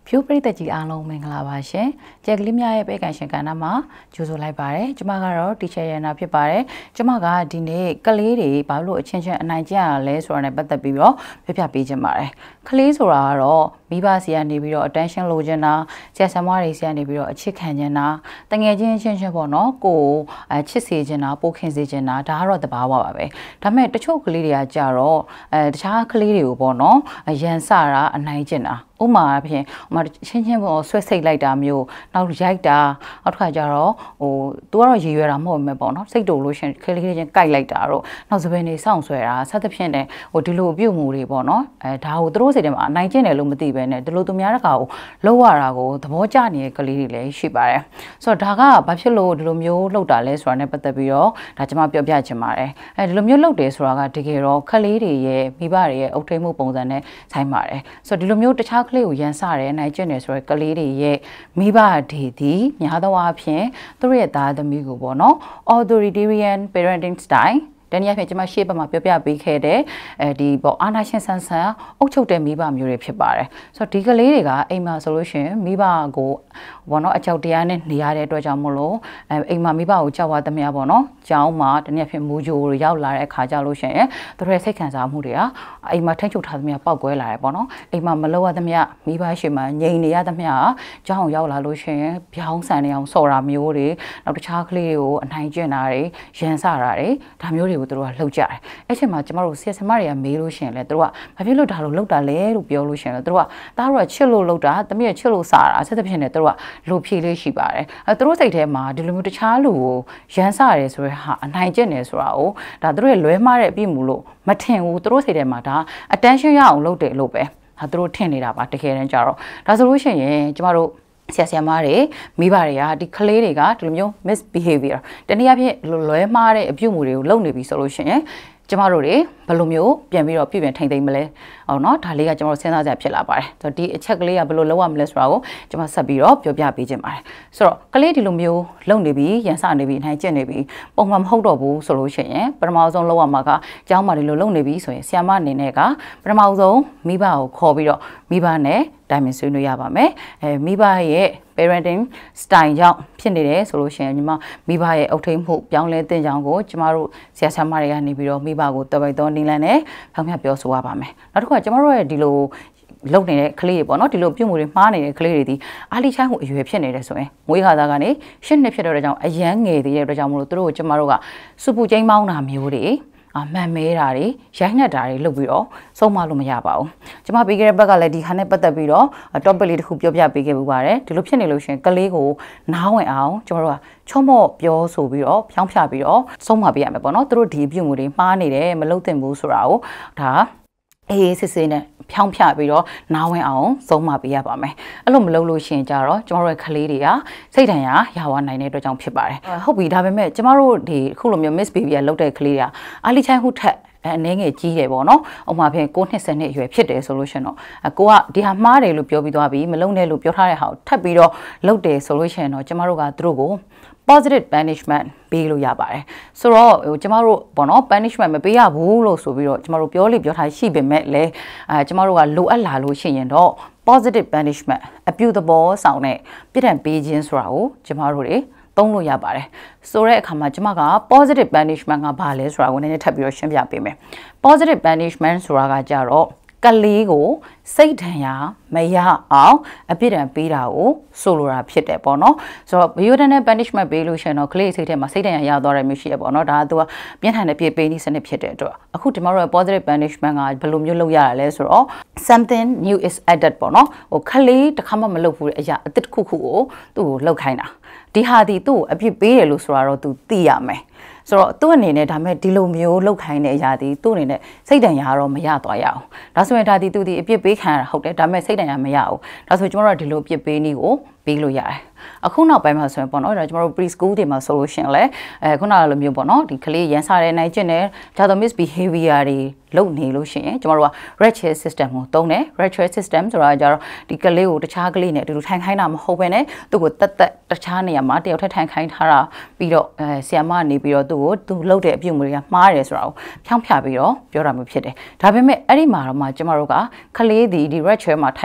ဖြိုးပရိသတ်ကြီးအားလုံးမင်္ဂလာပါရှင်။ကြက်ကလေးများရဲ့ပဲကန်ရှင်ကဏ္ဍမှာကြိုဆိုလိုက်ပါတယ်။ကျွန်မကတော့တီချာရနာဖြစ်ပါတယ်။ကျွန်မကဒီနေ့ကလေးတွေဘာလို့အချင်းချင်းအနိုင်ကျင့်ရလဲဆိုတာနဲ့ပတ်သက်ပြီးတော့ပြပြပေးချင်ပါတယ်။ကလေးဆိုတာကတော့မိဘစီကနေပြီးတော့ attention လိုချင်တာဆရာဆရာမတွေစီကနေပြီးတော့အချစ်ခံချင်တာတငယ်ချင်းချင်းပေါ့နော်ကိုချစ်စေချင်တာပိုခင်စေချင်တာဒါကတော့တဘာဝပါပဲ။ဒါပေမဲ့တချို့ကလေးတွေကကြတော့တခြားကလေးတွေကိုပေါ့နော်ရန်စတာအနိုင်ကျင့်တာဥမာအဖြစ်ချင်းပေါ်ဆွဲစိတ်လိုက်တာမျိုးနောက်ရိုက်တာနောက်တစ်ခါကျတော့သူကတော့ရည်ရွယ်တာမဟုတ်ဘူးပေါ့နော်စိတ်တူလို့ရှင်ကလေးချင်းကြိုက်လိုက်တာတော့နောက်စပယ်နေစောင့်ဆွဲတာဆက်သဖြင့်တဲ့ဒီလိုအပြုတ်မှုတွေပေါ့နော်ဒါကိုသူတို့စိတ်ထဲမှာအနိုင်ကျင့်တယ်လို့မသိပဲနဲ့ဒီလိုသူများတကာကိုလှုပ်ရတာကိုသဘောကျနေတဲ့ကလေးတွေလည်းရှိပါတယ်ဆိုတော့ဒါကဘာဖြစ်လို့ဒီလိုမျိုးလှုပ်တာလဲဆိုတာနဲ့ပတ်သက်ပြီးတော့ဒါကျွန်မပြောပြချင်ပါတယ်ဒီလိုမျိုးလှုပ်တယ်ဆိုတာကတကယ်တော့ကလေးတွေရဲ့မိဘတွေရဲ့အုပ်ထိပ်မှုပုံစံနဲ့ဆိုင်ပါတယ်ဆိုတော့ဒီလိုမျိုးတခြားကလေးကိုရန်စတယ်နိုင်ကျင့်တယ်ဆိုတော့ကလေးတွေရဲ့မိဘတွေဒီများသောအားဖြင့်သူတို့ရဲ့သားသမီးကိုပေါ့နော် authoritarian parenting style တနည်းအားဖြင့်ကျွန်မရှေ့ဘက်မှာပြောပြပေးခဲ့တဲ့ဒီပေါ့အာနာရှင်ဆန်ဆန်အုပ်ချုပ်တဲ့မိဘမျိုးတွေဖြစ်ပါတယ်ဆိုတော့ဒီကလေးတွေကအိမ်မှာဆိုလို့ရှိရင်မိဘကိုပေါ့နော်အကြောက်တရားနဲ့နေရတဲ့အတွက်ကြောင့်မို့လို့အိမ်မှာမိဘကိုကြောက်ရသမျှပေါ့နော်ကျောင်းမှာတနည်းအားဖြင့်မူဂျိုတွေရောက်လာတဲ့အခါကြလို့ရှိရင်သူတို့ရဲ့စိတ်ခံစားမှုတွေကအိမ်မှာထိန်းချုပ်ထားသမျှပောက်ကွဲလာတယ်ပေါ့နော်အိမ်မှာမလောက်ရသမျှမိဘရှိမှငြိမ်နေရသမျှကျောင်းရောက်လာလို့ရှိရင်ပြောင်းဆန်နေအောင်စော်တာမျိုးတွေနောက်တခြားကလေးတွေကိုအနိုင်ကျင့်တာတွေရန်စတာတွေဒါမျိုးတွေကိုသူတို့ကလှုပ်ကြတယ်အဲ့ချိန်မှာကျမတို့ဆီယဆမတွေကမေးလို့ရှိရင်လေသူတို့ကဘာဖြစ်လို့ဒါလိုလှုပ်တာလဲလို့ပြောလို့ရှိရင်လေသူတို့ကသားတို့ကချစ်လို့လှုပ်တာတမီးကချစ်လို့စားတာဆက်သဖြင့်ねသူတို့ကလိုဖြေလေးရှိပါတယ်သူတို့စိတ်ထဲမှာဒီလိုမျိုးတခြားလူကိုရန်စရဲဆိုရဲဟာအနိုင်ကျင့်နေဆိုတာကိုဒါသူတို့ရဲ့လွဲမှားတဲ့အပြစ်မှုလို့မထင်ဘူးသူတို့စိတ်ထဲမှာဒါ attention ရအောင်လုပ်တယ်လို့ပဲဒါသူတို့ထင်နေတာပါတကယ်တမ်းကျတော့ဒါဆိုလို့ရှိရင်ကျမတို့ဆရာဆရာမတွေမိဘတွေကဒီကလေးတွေကဒီလိုမျိုး misbehavior တနည်းအားဖြင့်လွဲမှားတဲ့အပြုအမူတွေကိုလုပ်နေပြီဆိုလို့ရှိရင်ကျမတို့တွေဘယ်လိုမျိုးပြန်ပြီးတော့ပြည်ပြန်ထိမ့်သိမ့်မလဲဟုတ်နော်ဒါလေးကကျွန်တော်စဉ်းစားကြဖြစ်လာပါတယ်ဆိုတော့ဒီအချက်ကလေးကဘယ်လိုလုပ်ရမလဲဆိုတာကိုကျွန်မဆက်ပြီးတော့ပြောပြပေးခြင်းပါတယ်ဆိုတော့ကလေးဒီလိုမျိုးလုပ်နေပြီရန်စနေပြီနိုင်ကျင့်နေပြီပုံမှန်မဟုတ်တော့ဘူးဆိုလို့ရှိရင်ပထမဆုံးလုပ်ရမှာကကျောင်းမှာဒီလိုလုပ်နေပြီဆိုရင်ဆရာမအနေနဲ့ကပထမဆုံးမိဘကိုခေါ်ပြီးတော့မိဘနဲ့တိုင်ပင်ဆွေးနွေးရပါမယ်မိဘရဲ့ parenting style ကြောင့်ဖြစ်နေတယ်ဆိုလို့ရှိရင်ညီမမိဘရဲ့အုပ်ထိပ်မှုပြောင်းလဲတဲ့ကြောင်းကိုကျမတို့ဆရာဆရာမတွေကနေပြီးတော့မိဘကိုတော်ပိတ်တော်နီလန်နဲ့ဖောက်ပြပြောဆိုရပါမယ်နောက်တစ်ခုကကျမတို့ရဲ့ဒီလိုလုံနေတဲ့ကလေးတွေပေါ့နော်ဒီလိုပြုတ်မှုတွေမှားနေတဲ့ကလေးတွေဒီအားလိချိုင်းမှုအရွယ်ဖြစ်နေတယ်ဆိုရင်မွေးခါသားကနေ၈နှစ်ဖြစ်တဲ့အတွက်ကြောင့်အရန်ငယ်သေးတဲ့အတွက်ကြောင့်မလို့တို့ကျမတို့ကစူပူကျိန်းမောင်းတာမျိုးတွေမှန်မဲတာတွေရိုက်နှက်တာတွေလုပ်ပြီးတော့ဆုံးမလို့မရပါဘူး။ကျွန်မပြီးခဲ့တဲ့ဘက်ကလည်းဒီခါနဲ့ပတ်သက်ပြီးတော့ topic လေးတစ်ခုပြောပြပေးခဲ့ပူပါတယ်။ဒီလိုဖြစ်နေလို့ရှင်ကလေးကိုနားဝင်အောင်ကျွန်တော်တို့ကချုံမော့ပြောဆိုပြီးတော့ဖြောင်းဖြပြီးတော့ဆုံးမပေးရမယ်ပေါ့နော်။သူတို့ဒီအပြုတ်မှုတွေမှားနေတယ်မလုပ်သင့်ဘူးဆိုတာကိုဒါအေးစစ်စစ်နဲ့ဖြောင်းဖြပြီးတော့နားဝင်အောင်ဆုံးမပေးရပါမယ်အဲ့လိုမလုပ်လို့ရှိရင်ကြတော့ကျမတို့ရဲ့ကလေးတွေကစိတ်ဒဏ်ရာရဝနိုင်တဲ့အတွက်ကြောင့်ဖြစ်ပါတယ်ဟုတ်ပြီဒါပေမဲ့ကျမတို့ဒီအခုလိုမျိုး miss baby ကလုပ်တဲ့ကလေးတွေကအားလိချိုင်းဟုထက်အနေငယ်ကြီးတယ်ပေါ့နော်ဥပမာဖြင့်6နှစ်10နှစ်အရွယ်ဖြစ်တယ်ဆိုလို့ရှင်တော့ကိုကဒီဟာမှားတယ်လို့ပြောပြီးသွားပြီမလုံနဲ့လို့ပြောထားတဲ့ဟာကိုထပ်ပြီးတော့လုပ်တယ်ဆိုလို့ရှင်တော့ကျမတို့ကသူတို့ကိုpositive punishment ပေးလို့ရပါတယ်ဆိုတော့ကျမတို့ပေါ့နော် punishment မပေးရဘူးလို့ဆိုပြီးတော့ကျမတို့ပြောထားရှိပေမဲ့လည်းကျမတို့ကလိုအပ်လာလို့ရှိရင်တော့ positive punishment အပြုသဘောဆောင်တဲ့ပြစ်ဒဏ်ပေးခြင်းဆိုတာကိုကျမတို့တွေသုံးလို့ရပါတယ်ဆိုတဲ့အခါမှာကျမက positive punishment ကဘာလဲဆိုတာကိုနည်းနည်းထပ်ပြီးတော့ရှင်းပြပေးမယ် positive punishment ဆိုတာကကြတော့ကလေးကိုစိတ်ဒဏ်ရာမရအောင်အပြစ်ဒဏ်ပေးတာကိုဆိုလိုတာဖြစ်တယ်ပေါ့နော်ဆိုတော့ Byoh နဲ့ punishment ပေးလို့ရှိရင်တော့ကလေးစိတ်ထဲမှာစိတ်ဒဏ်ရာရသွားတယ်မျိုးရှိရပေါ့နော်ဒါကသူကပြင်းထန်တဲ့ပြစ်ပေးနည်းစနစ်ဖြစ်တဲ့အတွက်အခုဒီမှာတော့ positive punishment ကဘယ်လိုမျိုးလုပ်ရရလဲဆိုတော့ something new is added ပေါ့နော်ဟိုကလေးတစ်ခါမှမလုပ်ဘူးတဲ့အရာအသစ်တစ်ခုခုကိုသူ့ကိုလုပ်ခိုင်းတာဒီဟာဒီသူ့ကိုအပြစ်ပေးတယ်လို့ဆိုတာတော့သူသိရမယ်ဆိုတော့သူ့အနေနဲ့ဒါမဲ့ဒီလိုမျိုးလောက်ခိုင်းတဲ့အရာဒီသူ့အနေနဲ့စိတ်ဒဏ်ရာတော့မရသွားရအောင်ဒါဆိုရင်ဒါဒီသူဒီအပြစ်ပေးခံရတာဟုတ်တယ်ဒါမဲ့စိတ်ဒဏ်ရာမရအောင်ဒါဆိုကျွန်တော်တို့ဒီလိုအပြစ်ပေးနည်းကိုပေးလို့ရတယ်အခုနောက်ပိုင်းမှာဆိုရင်ပေါ့နော်ဒါကျွန်တော်တို့ preschool တွေမှာဆိုလို့ရှင်လဲခုနကလိုမျိုးပေါ့နော်ဒီကလေးရန်စားတဲ့နိုင်ကျင့်တဲ့ဒါတော့ misbehavior တွေလုပ်နေလို့ရှိရင်ကျွန်တော်တို့က red chair system ကိုသုံးတယ် red chair system ဆိုတာကြတော့ဒီကလေးကိုတခြားကလေးနဲ့အတူတူထိုင်ခိုင်းတာမဟုတ်ဘဲနဲ့သူ့ကိုတက်တခြားနေရာမှာတယောက်ထက်ထိုင်ခိုင်းထားတာပြီးတော့ဆီယမနေပြီးတော့သူလုပ်တဲ့အပြုအမူတွေကမှားတယ်ဆိုတာကိုဖြောင်းဖြပြီးတော့ပြောတာမျိုးဖြစ်တယ်ဒါပေမဲ့အဲ့ဒီမှာတော့မှကျွန်တော်တို့ကကလေးဒီ red chair မှာထိုင်တဲ့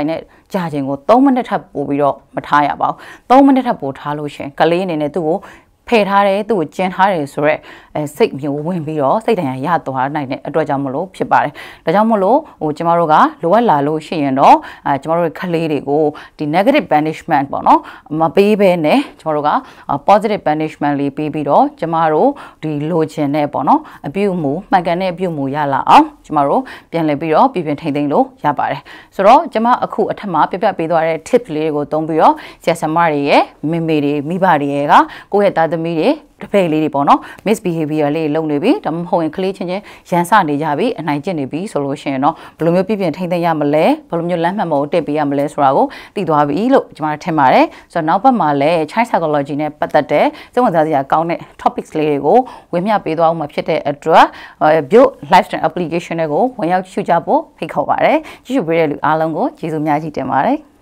ကြာချိန်ကို3မိနစ်ထပ်ပို့ပြီးတော့မထားရပါဘူး3မိနစ်ထပ်ပို့ထားလို့ရှင်ကလေးအနေနဲ့သူ့ကိုဖယ်ထားတယ်သူ့ကိုကျင်ထားတယ်ဆိုတော့စိတ်မျိုးဝင်ပြီးတော့စိတ်တိုင်းရသွားနိုင်တဲ့အတွက်ကြောင့်မလို့ဖြစ်ပါတယ်ဒါကြောင့်မလို့ကျမတို့ကလိုအပ်လာလို့ရှိရင်တော့ကျမတို့ခလေးတွေကိုဒီ negative punishment ပေါ့နော်မပေးဘဲနဲ့ကျမတို့က positive punishment လေးပေးပြီးတော့ကျမတို့ဒီလိုချင်တဲ့ပေါ့နော်အပြုအမူမှန်ကန်တဲ့အပြုအမူရလာအောင်ကျမတို့ပြန်လည်ပြီးတော့ပြင်ထိန်သိမ်းလို့ရပါတယ်ဆိုတော့ကျမအခုအထက်မှာပြပေးသွားတဲ့ tip လေးတွေကိုသုံးပြီးတော့ဆရာဆရာမတွေရဲ့မိမိတွေမိဘတွေရဲ့ကကိုယ့်ရဲ့သားသမီးတွေတပည့်လေးတွေပေါ့နော် misbehavior လေးလုံနေပြီဒါမှမဟုတ်ရင်ကလေးချင်းချင်းရန်စနေကြပြီအနိုင်ကျင့်နေပြီဆိုလို့ရှိရင်တော့ဘယ်လိုမျိုးပြင်ထိန်းသိမ်းရမလဲဘယ်လိုမျိုးလမ်းမှန်ပေါ်တက်ပေးရမလဲဆိုတာကိုသိသွားပြီလို့ကျွန်တော်ထင်ပါတယ်ဆိုတော့နောက်ပတ်မှာလည်း child psychology နဲ့ပတ်သက်တဲ့စိတ်ဝင်စားစရာကောင်းတဲ့ topics လေးတွေကိုဝင်မျှပေးသွားအောင်မှာဖြစ်တဲ့အတွက်Byoh lifestyle application တွေကိုဝင်ရောက်ရှုကြဖို့ဖိတ်ခေါ်ပါတယ်ကြည့်ရှုပေးတဲ့လူအားလုံးကိုကျေးဇူးများကြီးတင်ပါတယ်